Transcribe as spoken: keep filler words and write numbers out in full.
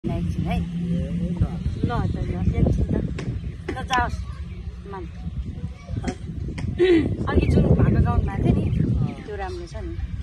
एकछिन है ल त ल एकछिन त ल जाओस् मान अघि जुन भाका गाउनु भएको थियो नि त्यो राम्रो छ नि।